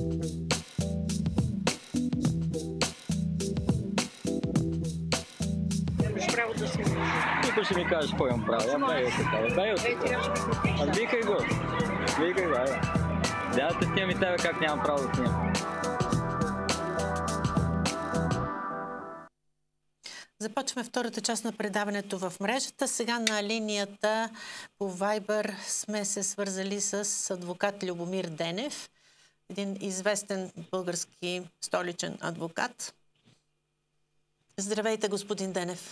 Тук ще ми кажеш какво имам право. Я бей от така. Викай го. Викай го, айде. Дядата снимам и тебе как нямам право да снимам. Започваме втората част на предаването в мрежата. Сега на линията по Viber сме се свързали с адвокат Любомир Денев, един известен български столичен адвокат. Здравейте, господин Денев.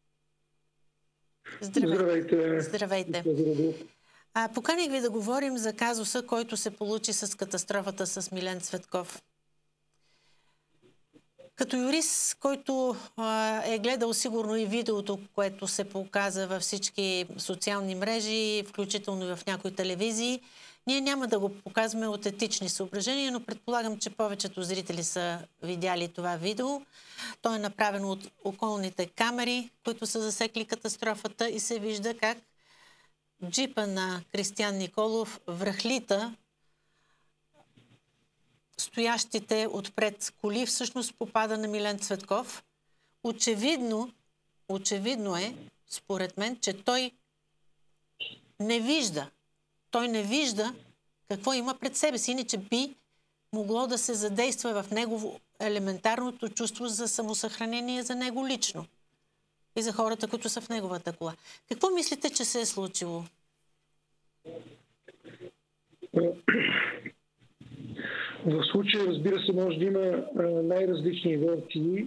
Здравейте. Здравейте. Поканих ви да говорим за казуса, който се получи с катастрофата с Милен Цветков. Като юрист, който е гледал сигурно и видеото, което се показа във всички социални мрежи, включително и в някои телевизии, ние няма да го показваме от етични съображения, но предполагам, че повечето зрители са видяли това видео. То е направено от околните камери, които са засекли катастрофата, и се вижда как джипа на Кристиян Николов връхлита стоящите отпред коли, всъщност попада на Милен Цветков. Очевидно е, според мен, че той не вижда какво има пред себе си, иначе би могло да се задейства в негово елементарното чувство за самосъхранение за него лично и за хората, които са в неговата кола. Какво мислите, че се е случило? В случая, разбира се, може да има най-различни версии.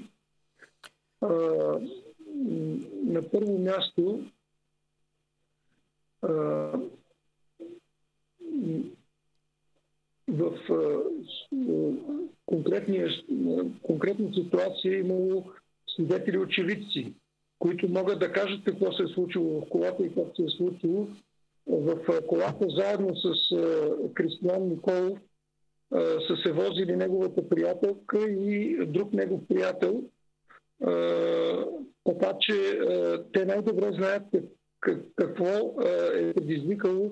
На първо място, в конкретна ситуация е имало свидетели очевидци, които могат да кажат какво се е случило в колата и как се е случило. В колата заедно с Кристиян Николов са се возили неговата приятелка и друг негов приятел. Така че те най-добре знаят какво е предизвикало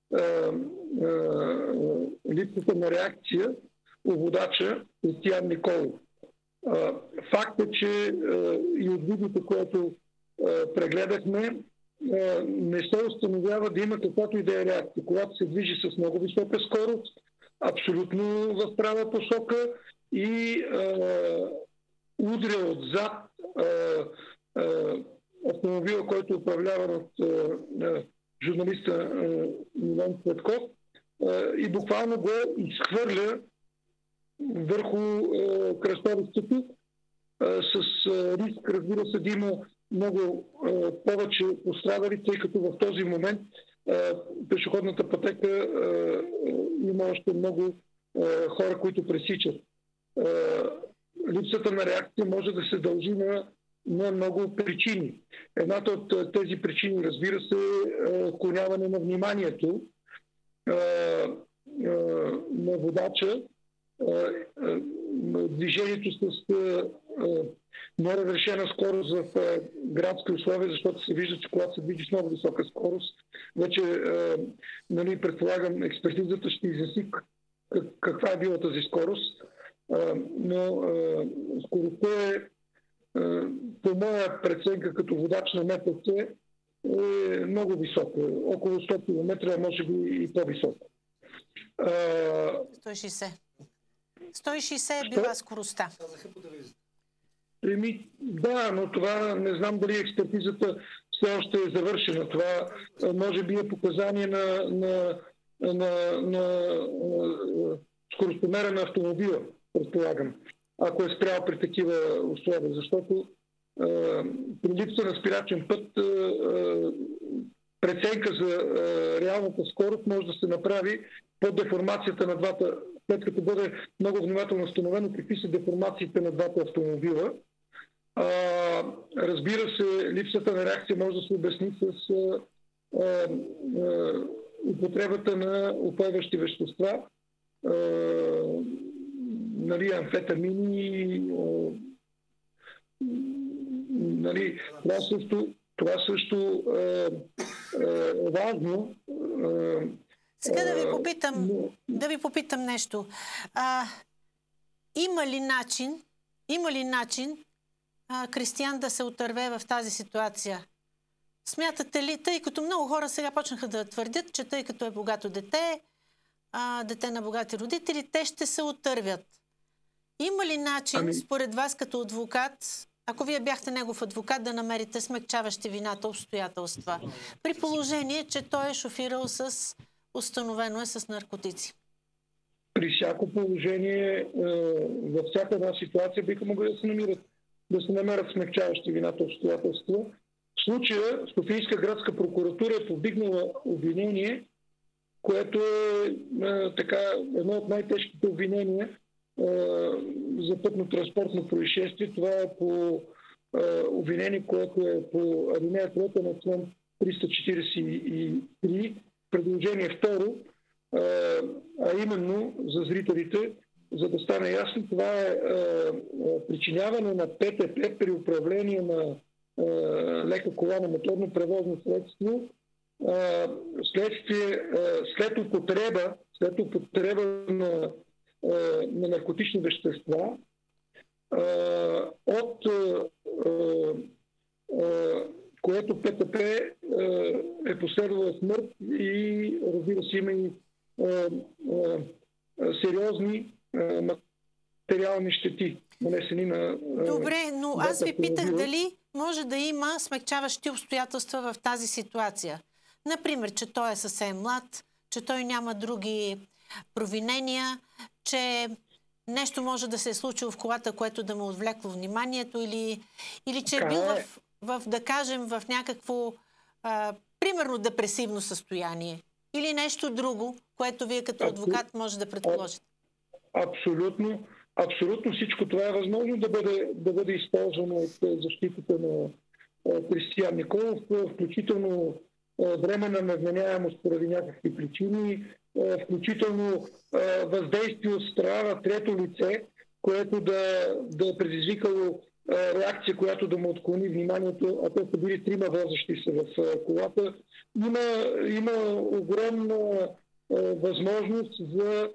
липсата на реакция у водача Кристиян Николов. Факт е, че и от видеото, което прегледахме, не се установява да има каквато и да е реакция. Когато се движи с много висока скорост, абсолютно в права посока и удря отзад автомобила, който е управляван от журналиста Милен Цветков, и буквално го изхвърля върху кръстовището с риск, разбира се, да има много повече пострадали, тъй като в този момент пешеходната пътека има още много хора, които пресичат. Липсата на реакция може да се дължи на много причини. Едната от тези причини, разбира се, е отклоняване на вниманието на водача, движението с неразрешена скорост в градски условия, защото се вижда, че когато се движи с много висока скорост, вече предполагам, експертизата ще изясни каква е била тази скорост, но скоростта е, по моя преценка като водач на МПС, е много висока. Около 100 км, а може би и по-висока. 160. 160 е била скоростта. Да, но това не знам дали експертизата все още е завършена. Това може би е показание на скоростомера на автомобила, предполагам, ако е спрял при такива условия. Защото при липса на спирачен път преценка за реалната скорост може да се направи по деформацията на двата, след като бъде много внимателно установено какви са деформациите на двата автомобила. Разбира се, липсата на реакция може да се обясни с употребата на упойващи вещества, амфетамини. Това също е важно. Сега да ви попитам нещо. Има ли начин Кристиан да се отърве в тази ситуация? Смятате ли, тъй като много хора сега почнаха да твърдят, че тъй като е богато дете, дете на богати родители, те ще се отървят. Има ли начин, според вас като адвокат, ако вие бяхте негов адвокат, да намерите смекчаващи вината обстоятелства, при положение, че той е шофирал установено е с наркотици? При всяко положение, във всяка една ситуация биха могли да се намерят смекчаващи вината обстоятелства. В случая Софийска градска прокуратура е повдигнала обвинение, което е едно от най-тежките обвинения за пътно-транспортно происшествие. Това е по обвинение, което е по алинея 3 на член 343, предложение второ, а именно за зрителите, за да стане ясно, това е причиняване на ПТП при управление на лека кола на моторно превозно средство след употреба на наркотични вещества, от което ПТП е последвала смърт и, разбира се, има и сериозни материални щети, нанесени на... Добре, но аз ви питах дали може да има смекчаващи обстоятелства в тази ситуация. Например, че той е съвсем млад, че той няма други провинения, че нещо може да се е случило в колата, което да му отвлекло вниманието, или че е бил да кажем, в някакво примерно депресивно състояние, или нещо друго, което вие като адвокат може да предположите. Абсолютно всичко това е възможно да бъде използвано от защитата на Кристиан Николов, включително временна невменяемост поради някакви причини, включително въздействие от страна на трето лице, което да е предизвикало реакция, която да му отклони вниманието, а те са били трима возещи се в колата. Има огромна възможност за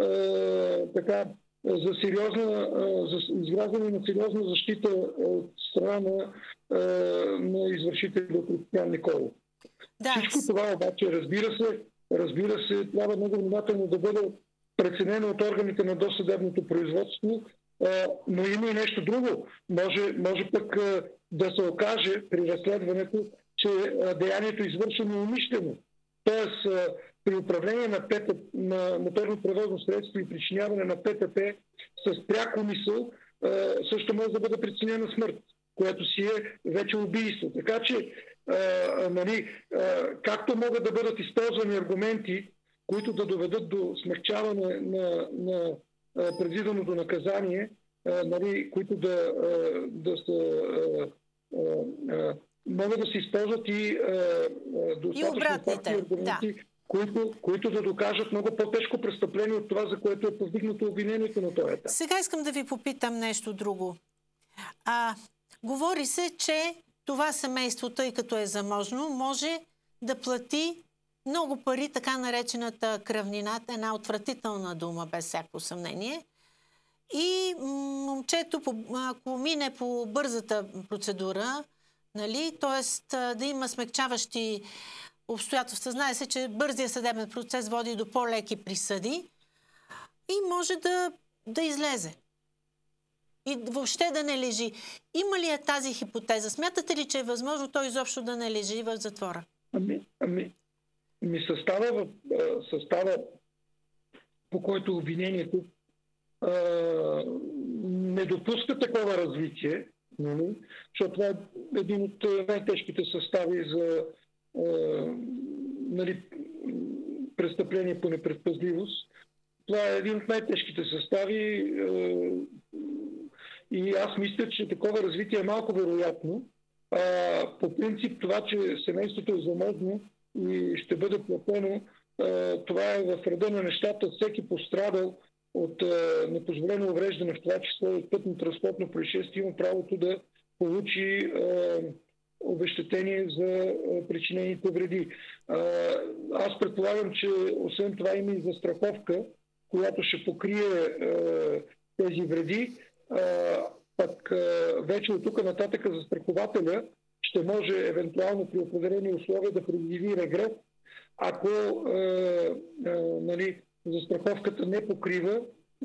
изграждане на сериозна защита от страна на извършителя Кристиан Николов. Да. Всичко това обаче, разбира се, трябва много внимателно да бъде преценено от органите на досъдебното производство, но има и нещо друго. Може пък да се окаже при разследването, че деянието е извършено умишлено. Тоест, при управление на моторно превозно средство и причиняване на ПТП с пряк умисъл също може да бъде причинена смърт, което си е вече убийство. Така че, както могат да бъдат използвани аргументи, които да доведат до смягчаване на предвиденото наказание, които могат да се използват и достатъчно факти аргументи, които да докажат много по-тежко престъпление от това, за което е повдигнато обвинението на този етап. Сега искам да ви попитам нещо друго. Говори се, че това семейство, тъй като е заможно, може да плати много пари, така наречената кръвнина, една отвратителна дума, без всяко съмнение. И момчето, ако мине по бързата процедура, т.е. да има смекчаващи обстоятелства. Знае се, че бързия съдебен процес води до по-леки присъди и може да излезе. И въобще да не лежи. Има ли тази хипотеза? Смятате ли, че е възможно той изобщо да не лежи в затвора? Състава, по който обвинението не допуска такова развитие, защото това е един от най-тежките състави за престъпление по непредпазливост. Това е един от най-тежките състави и аз мисля, че такова развитие е малко вероятно. По принцип това, че семейството е заможно и ще бъде платено, това е в реда на нещата. Всеки пострадал от непозволено увреждане, в това число от пътно-транспортно происшествие, има правото да получи обезщетение за причинените вреди. Аз предполагам, че освен това има и застраховка, която ще покрие тези вреди. Пък вече от тук нататък застрахователя ще може евентуално при определени условия да предяви регрес, ако застраховката не покрива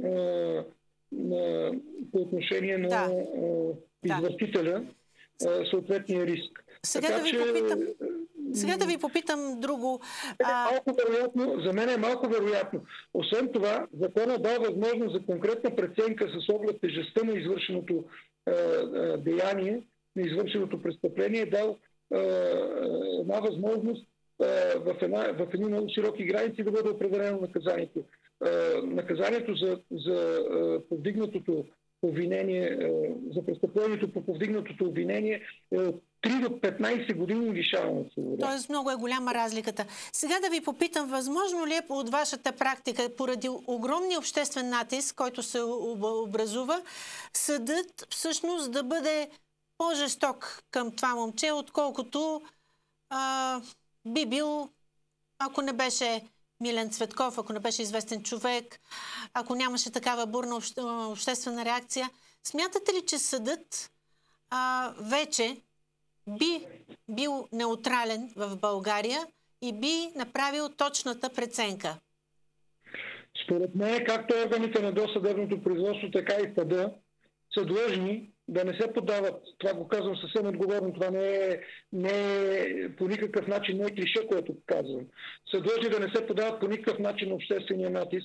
по отношение на извършителя съответния риск. Сега да ви попитам друго. За мен е малко вероятно. Освен това, законът дава възможност за конкретна преценка с оглед тежестта на извършеното деяние, на извършеното престъпление, дал една възможност в едни много широки граници да бъде определено наказанието. Наказанието за повдигнатото обвинение, за престъплението по повдигнатото обвинение е от 3 до 15 години лишаване от свобода. Тоест много е голяма разликата. Сега да ви попитам, възможно ли е от вашата практика, поради огромния обществен натиск, който се образува, съдът всъщност да бъде по-жесток към това момче, отколкото би бил, ако не беше Милен Цветков, ако не беше известен човек, ако нямаше такава бурна обществена реакция. Смятате ли, че съдът вече би бил неутрален в България и би направил точната преценка? Според мен, както органите на досъдебното производство, така и съда са длъжни да не се подават. Това го казвам съвсем отговорно. Това не е по никакъв начин, не е клише, което казвам. Са длъжни да не се подават по никакъв начин на обществения натиск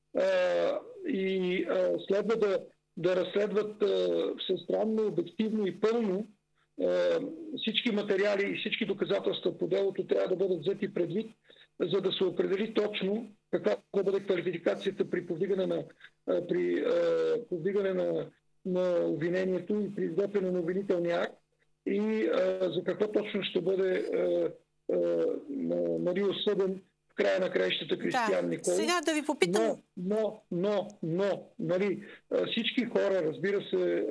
и следва да разследват всестранно, обективно и пълно всички материали и всички доказателства по делото трябва да бъдат взети предвид, за да се определи точно каква да бъде квалификацията при повдигане на обвинението и при изготвяне на обвинителния акт и за какво точно ще бъде осъден в края на краищата Кристиян Николов. Сега да ви попитам... Но, всички хора, разбира се,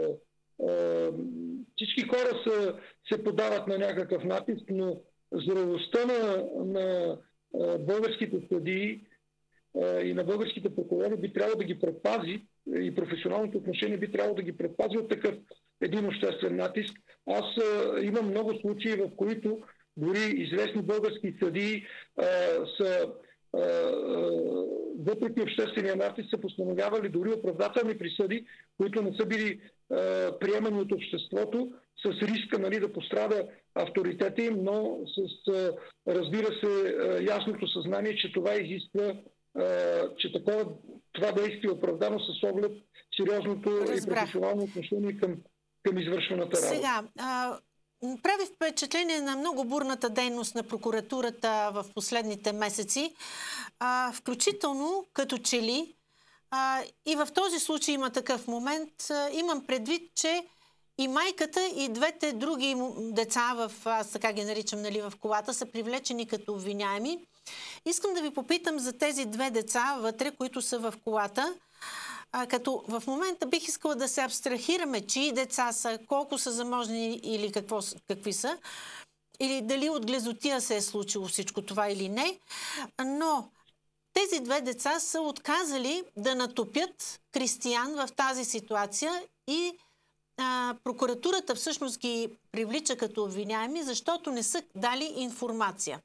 всички хора се подават на някакъв натиск, но зрелостта на българските съдии и на българските прокурори би трябвало да ги предпази и професионалното отношение би трябвало да ги предпази от такъв един обществен натиск. Аз имам много случаи, в които дори известни български съдии са въпреки обществения натиск са постановявали дори оправдателни присъди, които не са били приемани от обществото, с риска да пострада авторитета им, но с, разбира се, ясното съзнание, че това изисква, че това действие е оправдано с оглед сериозното и професионално отношение към извършената работа. Сега, прави впечатление на много бурната дейност на прокуратурата в последните месеци, включително като че ли и в този случай има такъв момент. Имам предвид, че и майката, и двете други деца, аз така ги наричам, в колата, са привлечени като обвиняеми. Искам да ви попитам за тези две деца вътре, които са в колата. Като в момента бих искала да се абстрахираме чии деца са, колко са заможни или какви са, или дали от глезотия се е случило всичко това или не. Но тези две деца са отказали да натопят Кристиян в тази ситуация и прокуратурата всъщност ги привлича като обвиняеми, защото не са дали информация.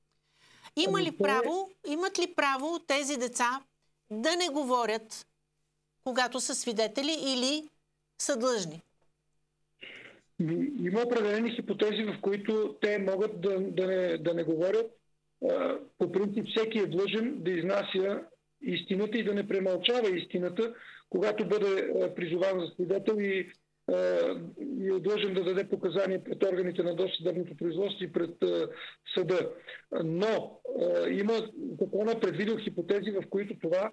Имат ли право тези деца да не говорят, когато са свидетели или са длъжни? Има определени хипотези, в които те могат да не говорят. По принцип всеки е длъжен да изнася истината и да не премълчава истината, когато бъде призован за свидетел и е длъжен да даде показания пред органите на досъдебното производство и пред съда. Но закона предвидил хипотези, в които това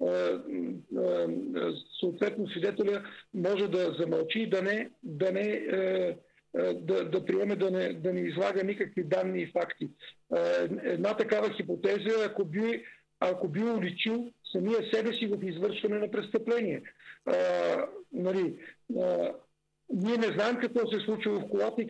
съответно свидетеля може да замълчи и да приеме да не излага никакви данни и факти. Една такава хипотеза, ако би уличил самия себе си в извършване на престъпление. Ние не знаем какво се е случило в колата и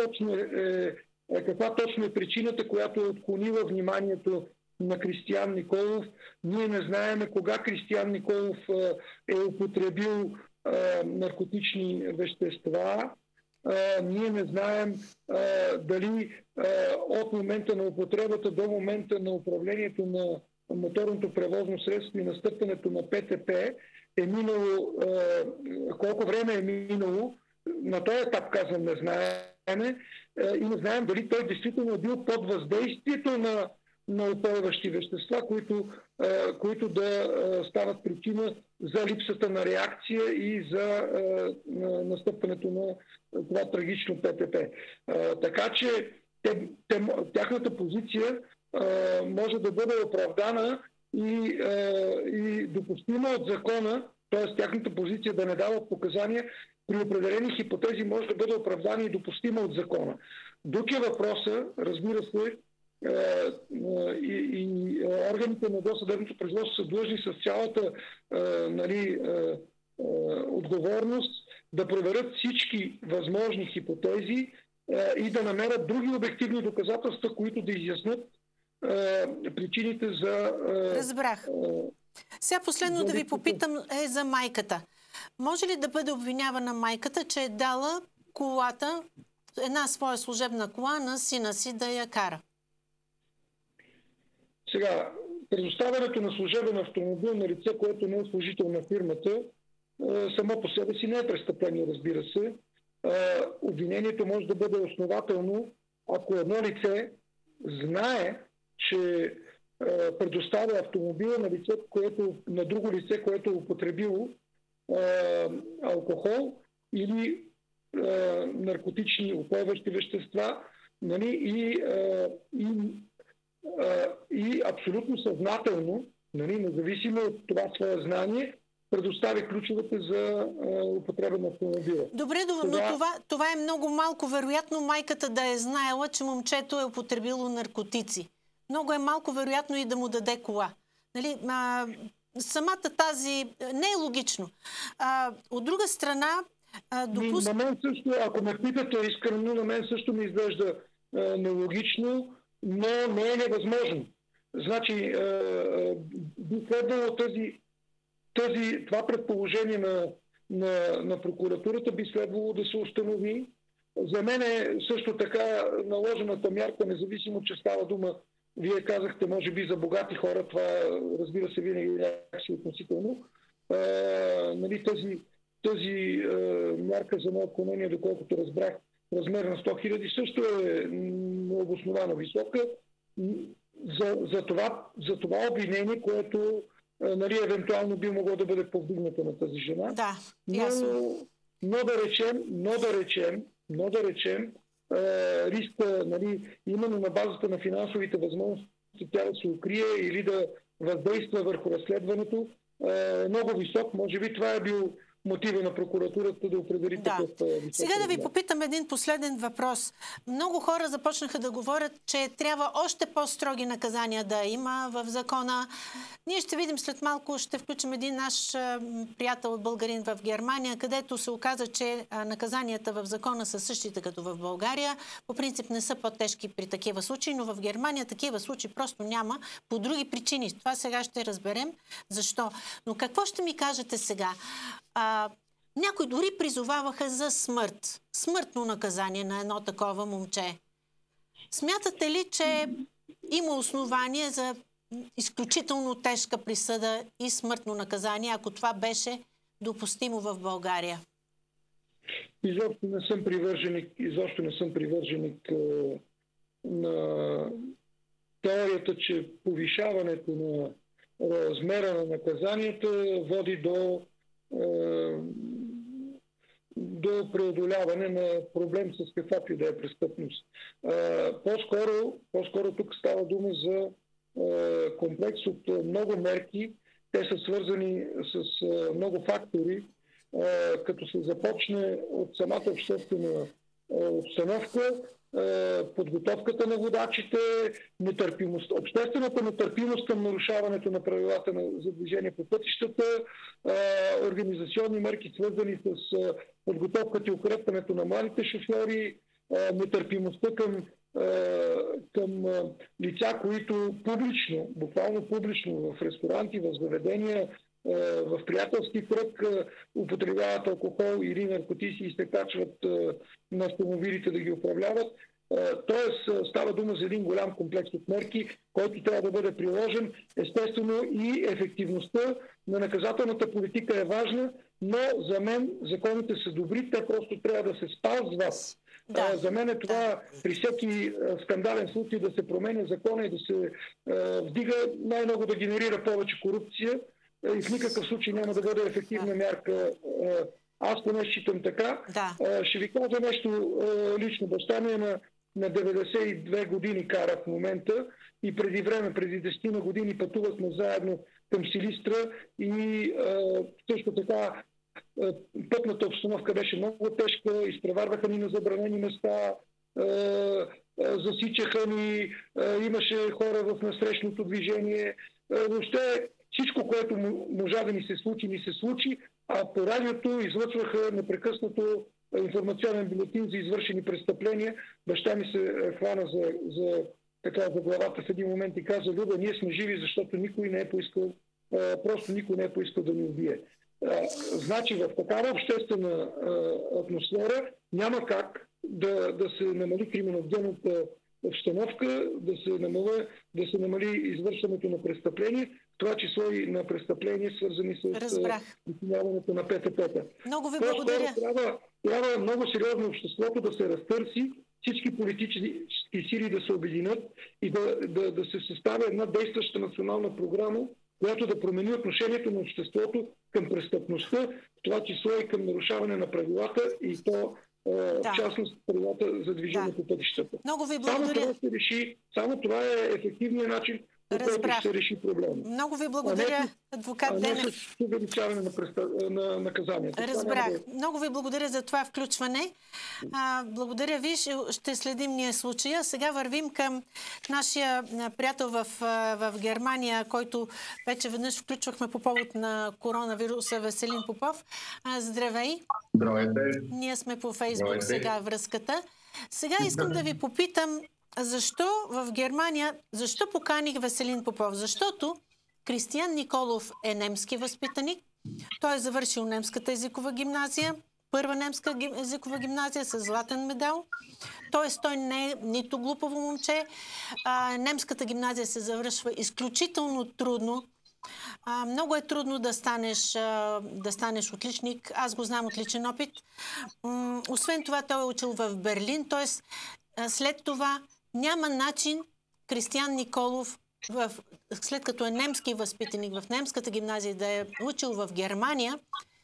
каква точно е причината, която е отклонила вниманието на Кристиян Николов. Ние не знаем кога Кристиян Николов е употребил наркотични вещества. Ние не знаем дали от момента на употребата до момента на управлението на моторното превозно средство и настъпването на ПТП е минало, колко време е минало. На този етап, казвам, не знаем и не знаем дали той действително е бил под въздействието на упойващи вещества, които да стават причина за липсата на реакция и за настъпването на това трагично ПТП. Така че тяхната позиция може да бъде оправдана и допустима от закона, т.е. тяхната позиция да не дава показания при определени хипотези може да бъде оправдана и допустима от закона. Друг е въпроса, разбира се, и органите на досъдебното производство са длъжни с цялата отговорност да проверят всички възможни хипотези и да намерят други обективни доказателства, които да изяснят причините за... Разбрах. Сега последно да ви попитам е за майката. Може ли да бъде обвинявана майката, че е дала колата, една своя служебна кола на сина си да я кара? Сега, предоставянето на служебен автомобил на лице, което не е служител на фирмата, само по себе си не е престъпление, разбира се. Обвинението може да бъде основателно, ако едно лице знае, че предоставя автомобила на друго лице, което е употребило алкохол или наркотични упойващи вещества, нали, и абсолютно съзнателно, нали, независимо от това свое знание, предостави ключовете за употреба на автомобила. Добре, но това е много малко вероятно майката да е знаела, че момчето е употребило наркотици. Много е малко вероятно и да му даде кола. Нали, самата тази... Не е логично. От друга страна... На мен също, ако ме питате искрено, на мен също ми изглежда нелогично, но не е невъзможно. Значи, би следвало това предположение на прокуратурата би следвало да се установи. За мен е също така наложената мярка, независимо, че става дума, вие казахте, може би за богати хора, това разбира се винаги някакси относително. Нали, тази мярка за неотклонение, доколкото разбрах, размер на 100 хиляди също е необосновано висока. За това обвинение, което нали, евентуално би могло да бъде повдигнато на тази жена. Да, ясно. Но да речем, риска, нали, именно на базата на финансовите възможности тя да се укрие или да въздейства върху разследването е много висок. Може би това е бил мотива на прокуратурата да определи такъв висок. Сега да ви попитам един последен въпрос. Много хора започнаха да говорят, че трябва още по-строги наказания да има в закона. Ние ще видим след малко, ще включим един наш приятел българин в Германия, където се оказа, че наказанията в закона са същите като в България. По принцип не са по-тежки при такива случаи, но в Германия такива случаи просто няма по други причини. Това сега ще разберем защо. Но какво ще ми кажете сега? Някои дори призоваваха за смърт. Смъртно наказание на едно такова момче. Смятате ли, че има основание за изключително тежка присъда и смъртно наказание, ако това беше допустимо в България? Изобщо не съм привърженик на теорията, че повишаването на размера на наказанията води до преодоляване на проблем с каквато и да е престъпност. По-скоро тук става дума за комплекс от много мерки. Те са свързани с много фактори, като се започне от самата обществена обстановка, подготовката на водачите, обществената нетърпимост към нарушаването на правилата за движение по пътищата, организационни мерки, свързани с подготовката и укрепването на младите шофьори, нетърпимостта към лица, които публично, буквално публично в ресторанти, в заведения, в приятелски кръг употребяват алкохол или наркотици и се качват на автомобилите да ги управляват. Тоест става дума за един голям комплекс от мерки, който трябва да бъде приложен. Естествено и ефективността на наказателната политика е важна, но за мен законите са добри, те просто трябва да се спазват. Да. За мен е това при всеки скандален случай да се променя закона и да се вдига, най-много да генерира повече корупция и в никакъв случай няма да бъде ефективна мярка. Аз поне считам така. Да. Ще ви кажа нещо лично. Баща ми е на 92 години кара в момента и преди време, преди 10 години пътувахме заедно към Силистра и също така пътната обстановка беше много тежка, изпреварваха ни на забранени места, засичаха ни, имаше хора в насрещното движение. Въобще всичко, което можа да ни се случи, а по радиото излъчваха непрекъснато информационен бюлетин за извършени престъпления. Баща ми се хвана за главата в един момент и каза: Люба, ние сме живи, защото никой не е поискал да ни убие. Значи в такава обществена атмосфера няма как да се намали криминогенната обстановка, да се намали извършването на престъпления, в това число и на престъпления, свързани с изпълняването на ПТП-та. Много ви благодаря. Трябва много сериозно обществото да се разтърси, всички политически сили да се обединят и да се съставя една действаща национална програма, която да промени отношението на обществото към престъпността, в това число и към нарушаване на правилата и то в частност правилата за движение по пътищата. Много ви благодаря. Само това е ефективният начин, по който се реши проблема. Много ви благодаря, адвокат Денев. Не с увеличаване на наказанието. Разбрах. Много ви благодаря за това включване. Благодаря ви. Ще следим ние случая. Сега вървим към нашия приятел в Германия, който вече веднъж включвахме по повод на коронавируса, Веселин Попов. Здравей. Здравейте. Ние сме по Фейсбук сега връзката. Сега искам да ви попитам, защо в Германия, защо поканих Веселин Попов? Защото Кристиян Николов е немски възпитаник. Той е завършил немската езикова гимназия, първа немска езикова гимназия с златен медал. Тоест той не е нито глупаво момче. Немската гимназия се завършва изключително трудно. Много е трудно да станеш отличник. Аз го знам от личен опит. Освен това той е учил в Берлин. Тоест след това няма начин Кристиян Николов, след като е немски възпитаник в немската гимназия, да е учил в Германия,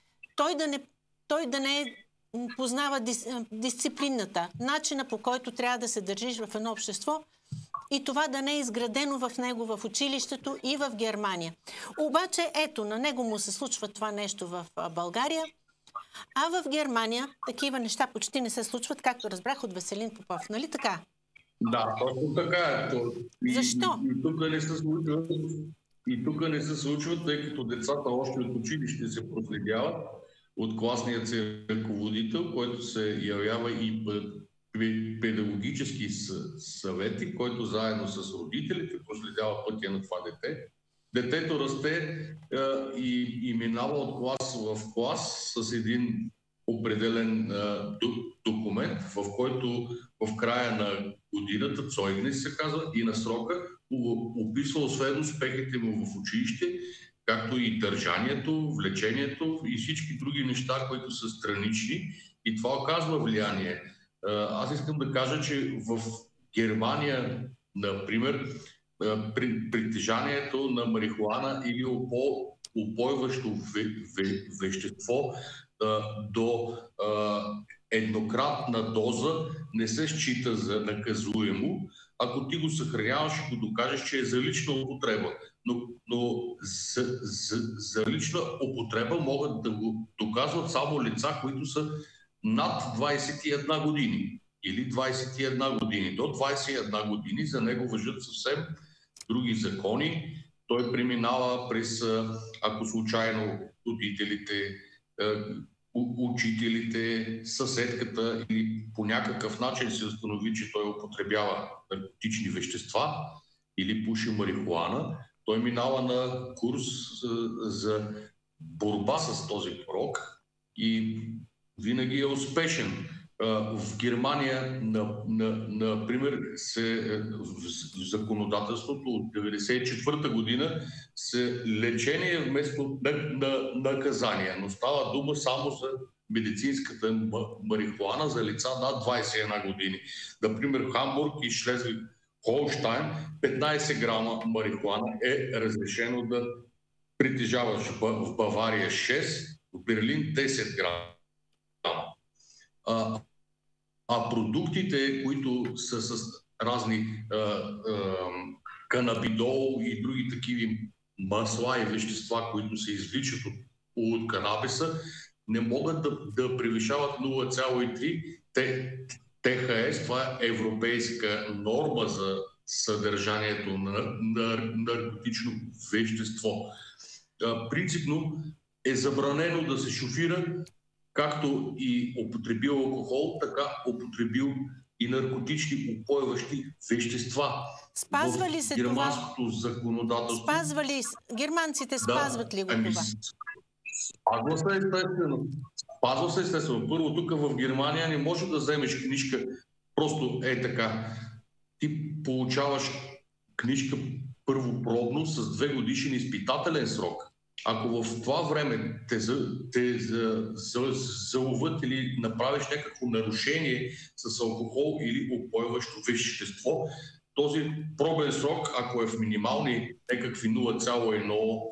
той да не познава дисциплината, начина, по който трябва да се държиш в едно общество и това да не е изградено в него в училището и в Германия. Обаче ето, на него му се случва това нещо в България, а в Германия такива неща почти не се случват, както разбрах от Веселин Попов. Нали така? Да, точно така е. Защо? И тук не се случва, тъй като децата още от училище се проследяват от класният си ръководител, който се явява и педагогически съвети, който заедно с родителите проследява пътя на това дете. Детето расте и минава от клас в клас с един определен документ, в който в края на годината, Цойгнес се казва, и на срока описва освен успехите му в училище, както и държанието, влечението и всички други неща, които са странични. И това оказва влияние. Аз искам да кажа, че в Германия, например, притежанието на марихуана или упойващо вещество до еднократна доза не се счита за наказуемо, ако ти го съхраняваш и го докажеш, че е за лична употреба. Но за лична употреба могат да го доказват само лица, които са над 21 години или 21 години. До 21 години за него важат съвсем други закони. Той преминава през, ако случайно родителите, учителите, съседката или по някакъв начин се установи, че той употребява наркотични вещества или пуши марихуана, той минава на курс за борба с този порок и винаги е успешен. В Германия, например, в законодателството от 1994 година се лечение вместо наказание, но става дума само за медицинската марихуана за лица над 21 години. Например, в Хамбург и Шлезвиг-Холщайн 15 грама марихуана е разрешено да притежаваш, в Бавария 6, в Берлин 10 грама. А продуктите, които са с разни канабидол и други такива масла и вещества, които се извличат от канабиса, не могат да превишават 0,3 ТХС. Това е европейска норма за съдържанието на наркотично вещество. Принципно е забранено да се шофира, както и употребил алкохол, така употребил и наркотични упойващи вещества. Спазва ли се германското това? законодателство? Спазва ли? Германците спазват ли го това? Спазва се естествено. Спазва се естествено. Първо, тук в Германия не може да вземеш книжка просто така. Ти получаваш книжка първопробно с 2 годишен изпитателен срок. Ако в това време те заловят или направиш някакво нарушение с алкохол или упойващо вещество, този пробен срок, ако е в минимални някакви 0,1,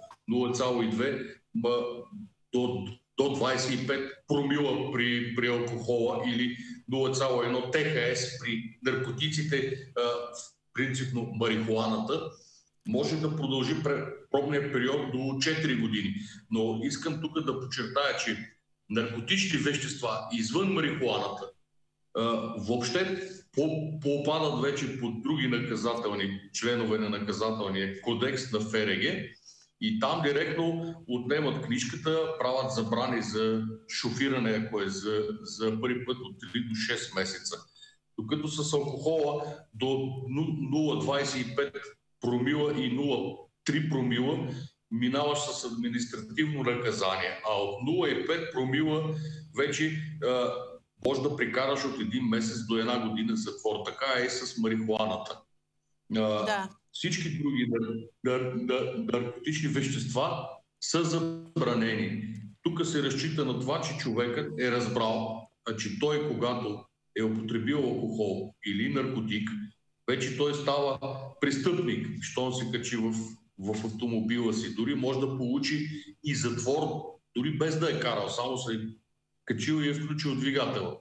0,2 до 25 промила при алкохола или 0,1 ТХС при наркотиците, принципно марихуаната, може да продължи пробния период до 4 години. Но искам тук да подчертая, че наркотични вещества извън марихуаната въобще попадат вече под други наказателни членове на наказателния кодекс на ФРГ и там директно отнемат книжката, правят забрани за шофиране, ако е за първи път от 3 до 6 месеца. Докато с алкохола до 0,25 промила и 0,3 промила минаваш с административно наказание, а от 0,5 промила вече може да прикараш от 1 месец до 1 година затвор. Така е и с марихуаната. Всички други наркотични вещества са забранени. Тук се разчита на това, че човекът е разбрал, че той, когато е употребил алкохол или наркотик, вече той става престъпник, щом се качи в автомобила си. Дори може да получи и затвор, дори без да е карал, само се е качил и е включил двигателя.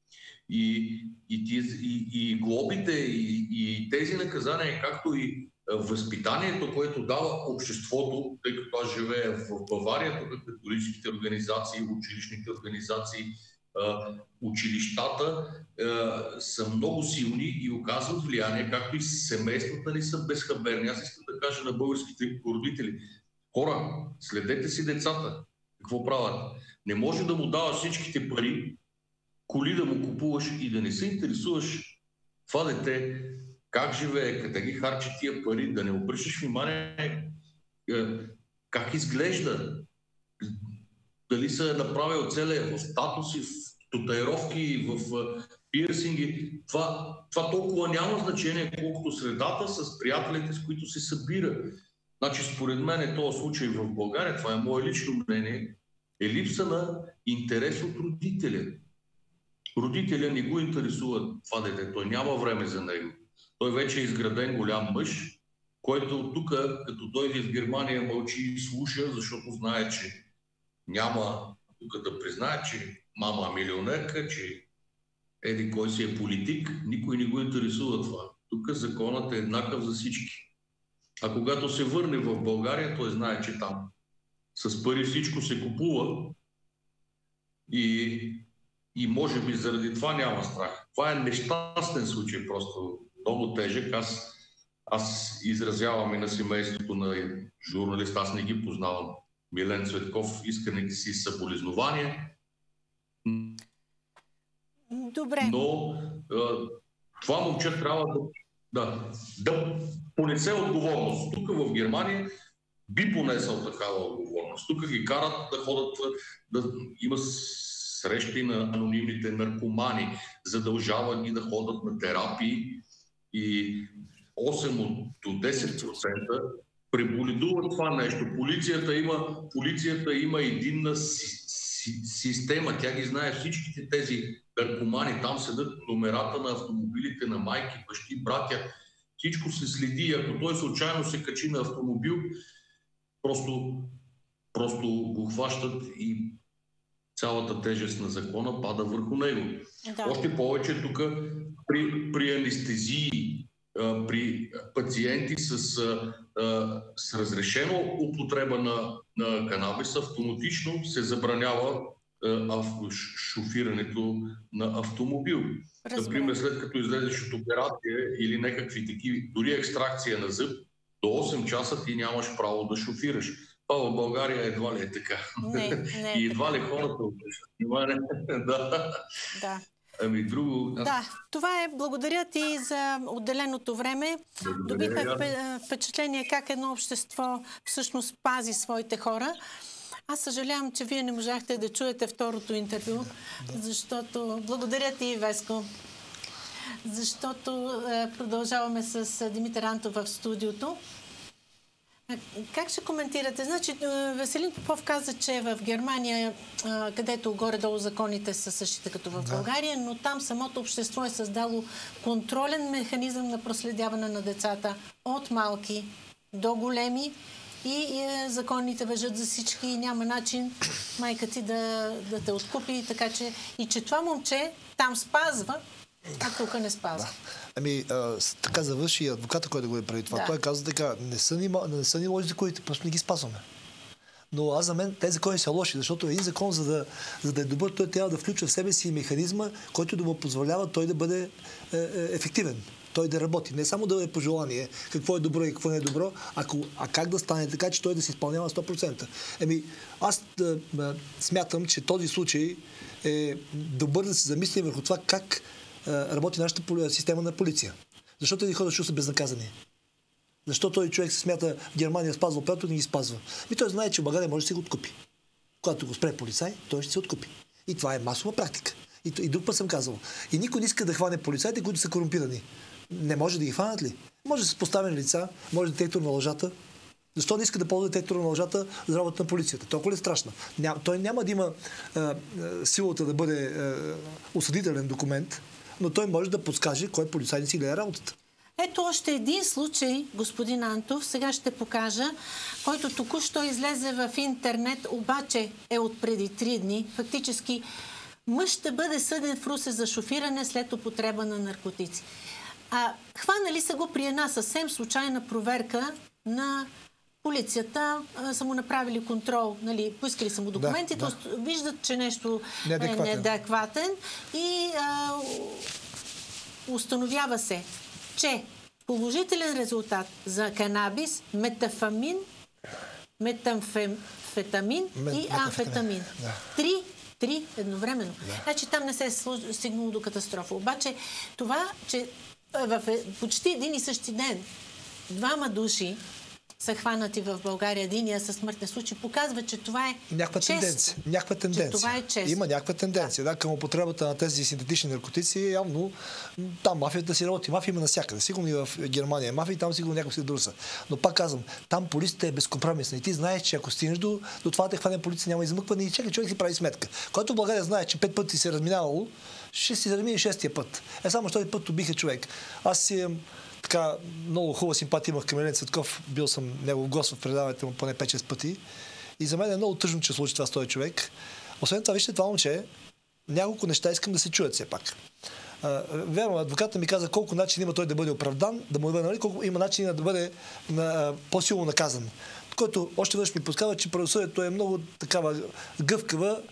И глобите, и тези наказания, както и възпитанието, което дава обществото, тъй като аз живея в Бавария, тук католическите организации, училищните организации, училищата са много силни и оказват влияние, както и семействата ни са безхаберни. Аз искам да кажа на българските родители: хора, следете си децата. Какво правят? Не може да му даваш всичките пари, коли да му купуваш и да не се интересуваш това дете как живее, къде ги харчи тия пари, да не обръщаш внимание как изглежда, дали се е направил целия в статуси, в татуировки, в пирсинги. Това толкова няма значение, колкото средата с приятелите, с които се събира. Значи, според мен е този случай в България, това е мое лично мнение, е липса на интерес от родителя. Родителя не го интересува това дете, той няма време за него. Той вече е изграден голям мъж, който тук, като дойде в Германия, мълчи и слуша, защото знае, че няма тук да признае, че мама е милионерка, че еди кой си е политик. Никой не го интересува това. Тук законът е еднакъв за всички. А когато се върне в България, той знае, че там с пари всичко се купува и и може би заради това няма страх. Това е нещастен случай, просто много тежък. Аз изразявам и на семейството на журналист, аз не ги познавам. Милен Цветков, исканите си съболезнования. Добре. Но това момче трябва да понесе отговорност. Тук в Германия би понесъл такава отговорност. Тук ги карат да ходят, да има срещи на анонимните наркомани, задължават ги да ходят на терапии и 8 до 10% преболедува това нещо. Полицията има единна система. Тя ги знае всичките тези наркомани. Там седат номерата на автомобилите на майки, бащи, братя. Всичко се следи. Ако той случайно се качи на автомобил, просто го хващат и цялата тежест на закона пада върху него. Да. Още повече тук при анестезии, при пациенти с разрешено употреба на канабис, автоматично се забранява шофирането на автомобил. Например, след като излезеш от операция или някакви такива, дори екстракция на зъб, до 8 часа ти нямаш право да шофираш. Това в България едва ли е така. Не и едва ли хората обръщат. Да. Ами друго... Да, това е. Благодаря ти за отделеното време. Добиха впечатление как едно общество всъщност пази своите хора. Аз съжалявам, че вие не можахте да чуете второто интервю, защото... Благодаря ти, Веско. Защото продължаваме с Димитър Антов в студиото. Как ще коментирате? Значи, Веселин Попов каза, че в Германия, където горе-долу законите са същите като в България, но там самото общество е създало контролен механизъм на проследяване на децата от малки до големи и законите важат за всички и няма начин майка ти да те откупи. Така че и че това момче там спазва, а тук не спазва. Ами, така завърши и адвоката, който го е преди това. Той каза така, не са ни лоши законите, просто не ги спазваме. Но аз за мен тези закони са лоши, защото един закон, за да е добър, той трябва да включва в себе си механизма, който да му позволява той да бъде ефективен. Той да работи. Не само да е пожелание какво е добро и какво не е добро, а как да стане така, че той да се изпълнява 100%. Еми, аз смятам, че този случай е добър да се замислим върху това как работи нашата система на полиция. Защо тези хора са безнаказани? Защо този човек се смята в Германия спазва правото и не ги спазва? И той знае, че в България може да си го откупи. Когато го спре полицай, той ще се откупи. И това е масова практика. И друг път съм казал. И никой не иска да хване полицайите, които са корумпирани. Не може да ги хванат ли? Може да са поставени лица, може детектор на лъжата. Защо не иска да ползва детектор на лъжата за работа на полицията? Толкова ли е страшно? Той няма да има силата да бъде осъдителен документ, но той може да подскаже кой полицай не си гледа работата. Ето още един случай, господин Антов, сега ще покажа, който току-що излезе в интернет, обаче е от преди 3 дни. Фактически мъж ще бъде съден в Русе за шофиране след употреба на наркотици. Хванали са го при една съвсем случайна проверка на полицията, са му направили контрол, нали, поискали са му документите, виждат, че нещо е неадекватен и установява се, че положителен резултат за канабис, метамфетамин и амфетамин. Три едновременно. Значи там не се е стигнало до катастрофа. Обаче това, че в почти един и същи ден 2 души са хванати в България, единия със смъртен случай, показва, че това е някаква тенденция. Това е чест. Има някаква тенденция към употребата на тези синтетични наркотици. Явно там мафията си работи. Мафия има навсякъде. Сигурно и в Германия мафия, и там сигурно някой си друса. Но пак казвам, там полицията е безкомпромисна. И ти знаеш, че ако стигнеш до това да хване полиция, няма измъкване и чека, човек си прави сметка. Който в България знае, че 5 пъти се е разминавало, ще си размине 6-тия път. Само този път убиха човек. Аз си така много хубава симпатия имах към Милен Цветков. Бил съм негов гост в предаването му поне 5-6 пъти. И за мен е много тъжно, че случи това с този човек. Освен това, вижте, това момче, няколко неща искам да се чуят все пак. Вярно, адвокатът ми каза колко начин има той да бъде оправдан, да му бъде, колко има начин да бъде по-силно наказан. Който още веднъж ми подсказва, че правосъдието е много такава гъвкава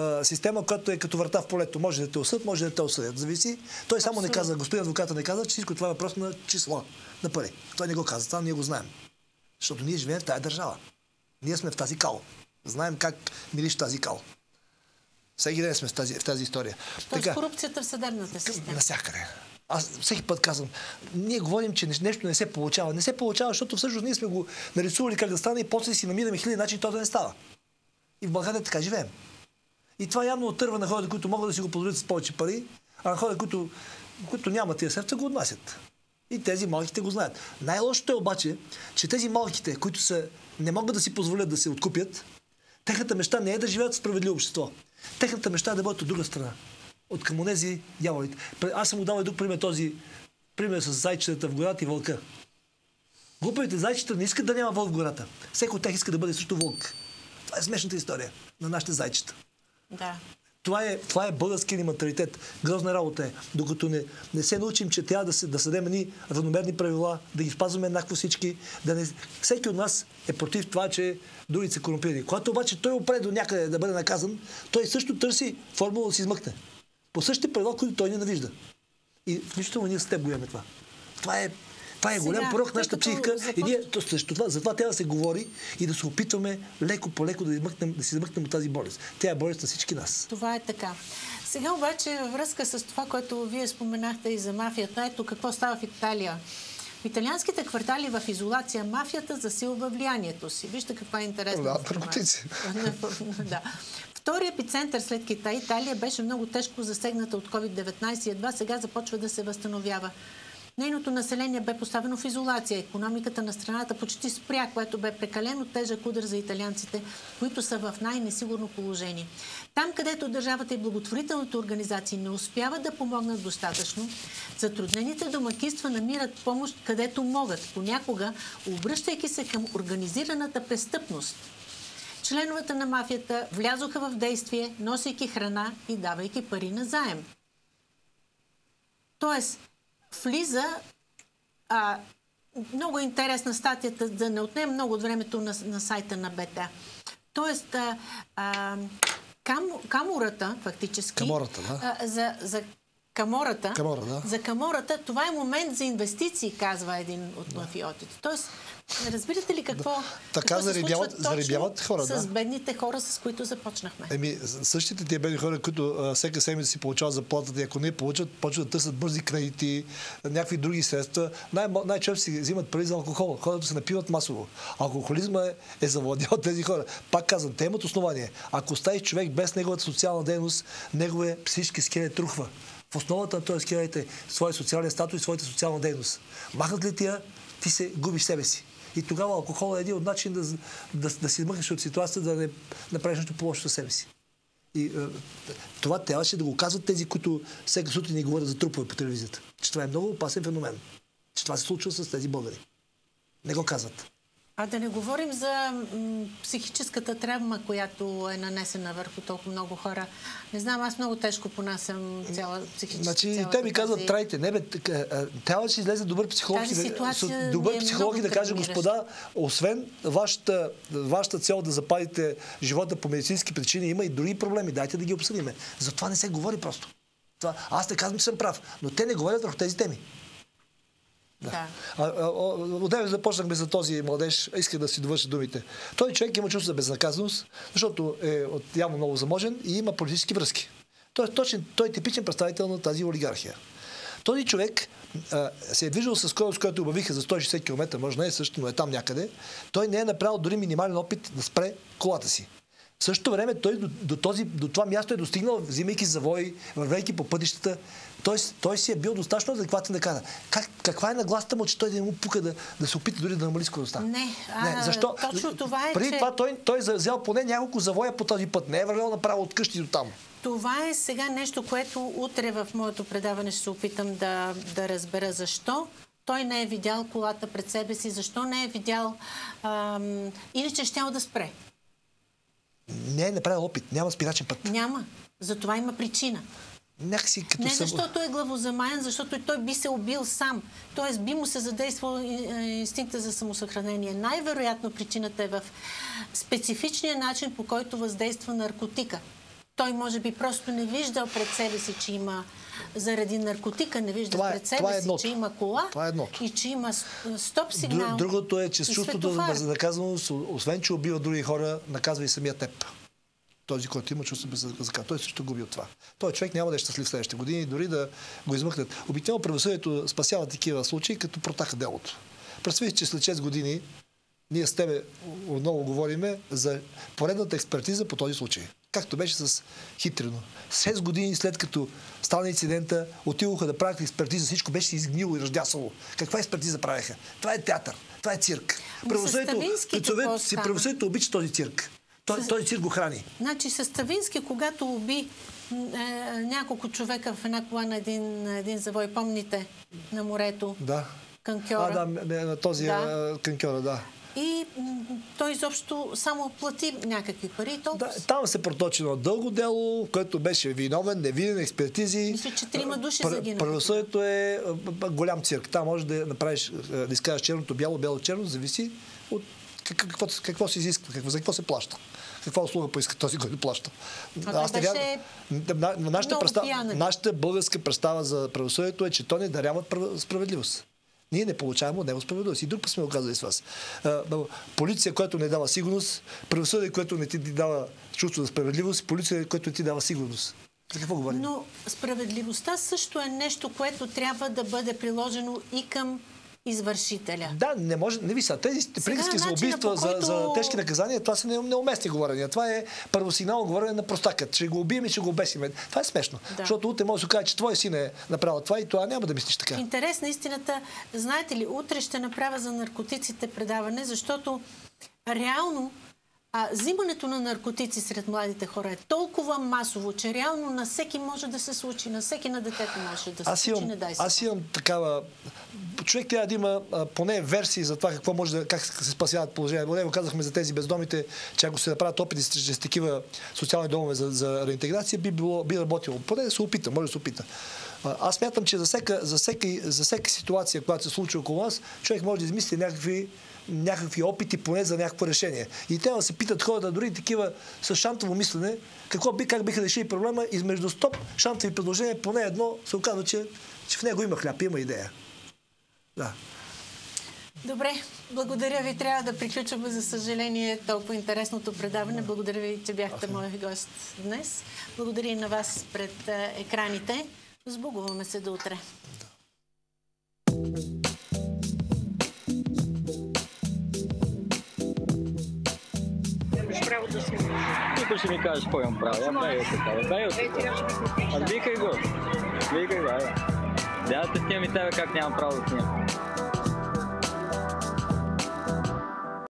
система, която е като врата в полето. Може да те осъдят, може да те осъдят. Зависи. Той само не каза, господин адвоката не каза, че всичко това е въпрос на числа, на пари. Той не го каза, това ние го знаем. Защото ние живеем в тази държава. Ние сме в тази кал. Знаем как мириш тази кал. Всеки ден сме в тази история. Тоест корупцията в съдебната система. Насякъде. Аз всеки път казвам, ние говорим, че нещо не се получава. Не се получава, защото всъщност ние сме го нарисували как да стане и после си намираме хиляди начини то да не става. И в България така живеем. И това явно отърва на хората, които могат да си го позволят с повече пари, а на хората, които нямат тия средства, го отнасят. И тези малките го знаят. Най-лошото е обаче, че тези малките, които не могат да си позволят да се откупят, техната мечта не е да живеят в справедливо общество. Техната мечта е да бъдат от друга страна. От към онези дяволите. Аз съм му дал и друг пример, този пример с зайчетата в гората и вълка. Глупавите зайчета не искат да няма вълк в гората. Всеки от тях иска да бъде също вълк. Това е смешната история на нашите зайчета. Да. Това е българския ни менталитет. Грозна работа е. Докато не се научим, че трябва да съдем едни равномерни правила, да ги спазваме еднакво всички. Всеки от нас е против това, че другите са корумпирани. Когато обаче той опре до някъде да бъде наказан, той също търси формула да се измъкне. По същите правила, които той ненавижда. И включително ние с теб го имаме това. Това е голям порок в нашата психика. И ние затова трябва да се говори и да се опитваме леко по леко да се измъкнем от тази болест. Тя е болест на всички нас. Това е така. Сега обаче във връзка с това, което вие споменахте и за мафията, ето какво става в Италия. В италианските квартали в изолация мафията засилва влиянието си. Вижте каква е интересна. Да. Втори епицентър след Китай, Италия, беше много тежко засегната от COVID-19 и едва сега започва да се възстановява. Нейното население бе поставено в изолация. Икономиката на страната почти спря, което бе прекалено тежък удар за италианците, които са в най-несигурно положение. Там, където държавата и благотворителните организации не успяват да помогнат достатъчно, затруднените домакинства намират помощ където могат, понякога обръщайки се към организираната престъпност. Членовете на мафията влязоха в действие, носейки храна и давайки пари на заем. Тоест, влиза много интересна статията, да не отнем много от времето на сайта на БТ. Тоест, камората, фактически, камората, да. За камората, да. За камората, това е момент за инвестиции, казва един от мафиотите. Тоест, разбирате ли какво се случва зарибяват хора, с бедните хора, с които започнахме? Същите тия бедни хора, които всяка седмица си получават заплатата и ако не получат, почват да търсят бързи кредити, някакви други средства. Най-често си взимат пари за алкохол. Хората се напиват масово. Алкохолизма е завладял тези хора. Пак казвам, те имат основание. Ако оставиш човек без неговата социална дейност, неговия психически скелет рухва. В основата на този скелет е своя социален статус и своята социална дейност. Махнат ли тия, ти се губиш себе си. И тогава алкохол е един от начин да се измъкнеш от ситуацията, да не направиш нещо по-лошо със себе си. И това трябваше да го казват тези, които всеки сутрин ни говорят за трупове по телевизията. Че това е много опасен феномен. Че това се случва с тези българи. Не го казват. А да не говорим за психическата травма, която е нанесена върху толкова много хора. Не знам, аз много тежко понасям цяла психическа. Значи, те ми казват, трайте, трябва да си излезе добър психолог и да каже, господа, освен вашата цел да запазите живота по медицински причини, има и други проблеми. Дайте да ги обсъдиме. За това не се говори просто. Аз не казвам, че съм прав, но те не говорят върху тези теми. Да. Отдеве започнахме за този младеж, иска да си довърши думите. Той човек има чувство за безнаказаност, защото е явно много заможен и има политически връзки. Той е типичен представител на тази олигархия. Този човек се е движил с скорост, която обявиха за 160 км, може не е също, но е там някъде. Той не е направил дори минимален опит да спре колата си. В същото време той до това място е достигнал, взимайки завои, вървейки по пътищата. Той си е бил достатъчно адекватен да казва. Каква е нагласата му, че той да не му пука да се опита дори да намали скоростта? Не, защо? Точно това е, преди това той взял поне няколко завоя по този път. Не е вървял направо от къщи до там. Това е сега нещо, което утре в моето предаване ще се опитам да разбера защо. Той не е видял колата пред себе си, защо не е видял или че щял да спре. Не е направил опит, няма спирачен път. Няма. Затова има причина. Не защото е главозамаян, защото той би се убил сам. Тоест би му се задействал инстинкта за самосъхранение. Най-вероятно причината е в специфичния начин, по който въздейства наркотика. той може би просто не виждал пред себе си, че има заради наркотика, не вижда пред себе си, че има кола и че има стоп сигнал. Другото е, че с чувството за безнаказаност, освен че убива други хора, наказва и самия теб. Този, който има чувство безнаказаност, той също губи от това. Той човек няма да е щастлив следващите години, дори да го измъкнат. Обикновено правосъдието спасява такива случаи, като протака делото. Представи, че след 6 години ние с тебе отново говориме за поредната експертиза по този случай. Както беше с Хитрино. 6 години след като стана инцидента, отидоха да правят експертиза, всичко беше изгнило и ръждясало. Каква експертиза правеха? Това е театър, това е цирк. Правосъдието обича този цирк. Този цирк го храни. Значи с Ставински, когато уби няколко човека в една кола на един завой, помните, на морето? Да. Канкьора. На този канкьора, да. И той изобщо само плати някакви пари. Там се проточи едно дълго дело, в което беше виновен, невинен, експертизи. Мисля, че 3 души загинаха. Правосъдието е голям цирк. Там можеш да направиш, да изкажеш черното бяло, бяло черно, зависи от какво се изисква, за какво се плаща. Каква услуга поиска този, който плаща. Нашата българска представа за правосъдието е, че то не дарява справедливост. Ние не получаваме от него справедливост. И друг път сме го казали с вас. Полиция, която не дава сигурност, правосъдие, което не ти дава чувство за справедливост, полиция, което не ти дава сигурност. За какво говорим? Но справедливостта също е нещо, което трябва да бъде приложено и към извършителя. Да, не може. Не ви са. Тези приказки за убийства, за тежки наказания, това са неуместни говорения. Това е първосигнално говорене на простакът. Ще го убием и ще го обесим. Това е смешно. Да. Защото утре може да се каже, че твой син е направил това и това няма да мислиш така. Интерес на истината. Знаете ли, утре ще направя за наркотиците предаване, защото реално взимането на наркотици сред младите хора е толкова масово, че реално на всеки може да се случи, на всеки на детето може да се случи, не дай се. Аз имам такава... Човек трябва да има поне версии за това как се спасяват положението. Него казахме за тези бездомите, че ако се направят опити с такива социални домове за реинтеграция, би работило. Поне да се опита, може да се опита. Аз смятам, че за всяка ситуация, която се случва около нас, човек може да измисли някакви опити поне за някакво решение. И трябва да се питат хората, дори такива с шантово мислене, как биха решили проблема, измежду 100 шантови предложения, поне едно се оказва, че в него има хляб, има идея. Да. Добре, благодаря ви. Трябва да приключваме, за съжаление, толкова интересното предаване. Благодаря ви, че бяхте мой гост днес. Благодаря и на вас пред екраните. Сбогуваме се до утре. Никой ще ми кажеш какво имам право. Бей от тук. Викай го. Дядата снимам и тебе как нямам право да снимам.